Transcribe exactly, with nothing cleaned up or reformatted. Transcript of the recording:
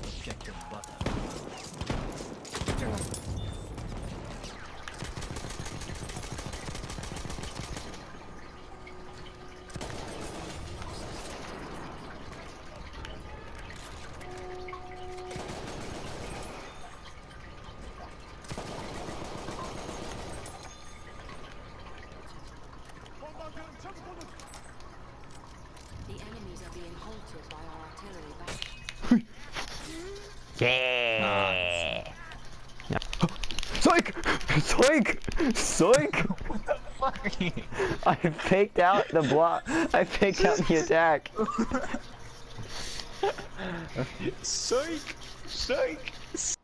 Objective butter. The enemies are being halted by our artillery back. Yeah. Zoink! Zoink! Zoink! What the fuck? I faked out the block. I faked out the attack. Psych! Psych!